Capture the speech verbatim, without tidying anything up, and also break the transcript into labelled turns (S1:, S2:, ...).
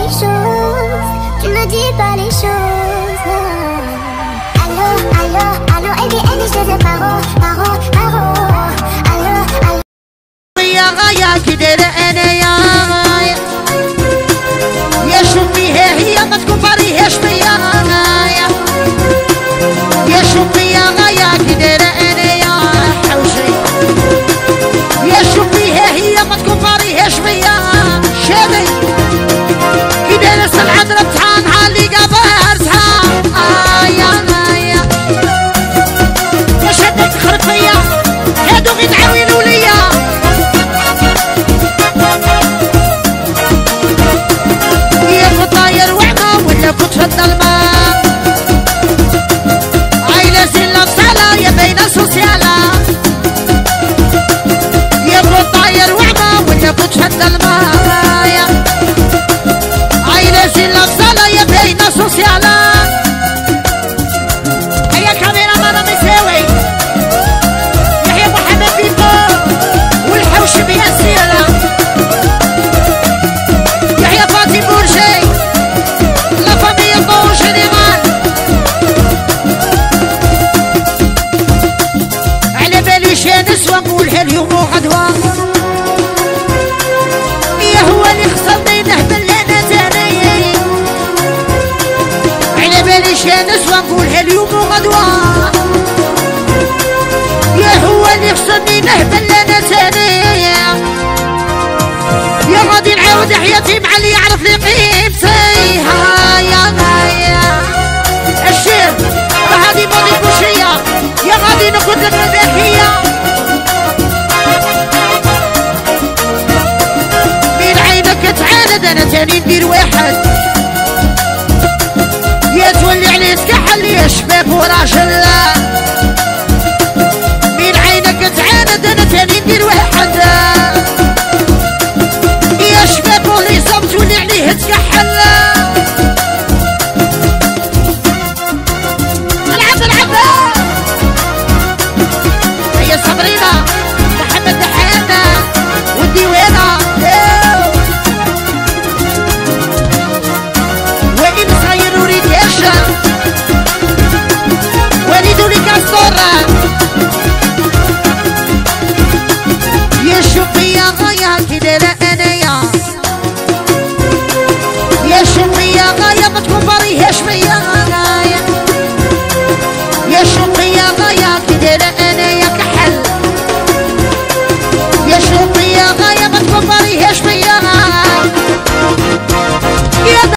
S1: les choses, tu ne dis pas les choses. Allô, allô, allô, et bien elle je sais paro, paro, paro. Allô, allô.
S2: يا غايا كدير انا يا غايا يا شوفي هي ما تكبريهاش بيا غايا يا شوفي يا غايا كدير انا يا حوشي يا شوفي هي ما تكبريهاش بيا شادي كدير سلعة ربطان علي قبرتها آه يا غايا يا شدك خرب فيا هادو غي تعاونوا ليا كنت في الظلمة عيلة زينة بصالة يا بين سوسيالة يا كنت طاير وعمة ولا كنت في الظلمة عيلة زينة بصالة يا بين سوسيالة هيا كاميرا مانا مساوي يحيى محمد بيكو والحوش بيا السيرة يحيى فاطمة بورجي على بالي شي نسوى نقولها اليوم وغدوة يا هو اللي خسرني نهبل انا تاني على بالي شي نسوى نقولها اليوم وغدوة يا هو اللي خسرني نهبل انا تاني يا غادي نعاود حياتي مع اللي يعرف لي قيمتي ها يا غايا الشير هذه ماضي بوشية يا غادي نقول لك مداحية من عينك تعاند انا تاني ندير واحد يا تولي عليه تكحل يا شباب وراجل